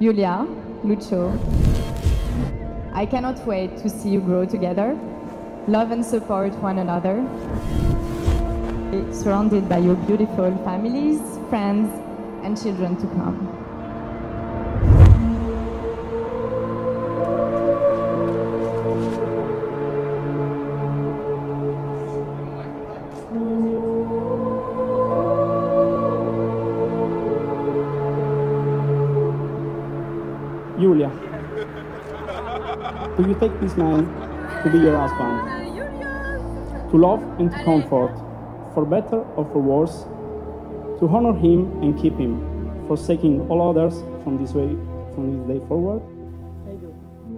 Julia, Lucio, I cannot wait to see you grow together, love and support one another, surrounded by your beautiful families, friends, and children to come. Julia, do you take this man to be your husband? To love and to comfort, for better or for worse, to honor him and keep him, forsaking all others from this day forward? I do.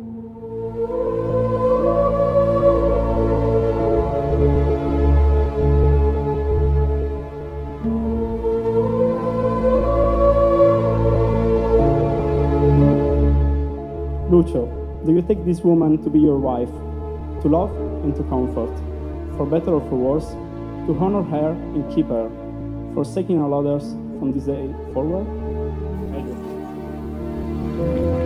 Lucio, do you take this woman to be your wife, to love and to comfort, for better or for worse, to honor her and keep her, forsaking all others from this day forward? I do.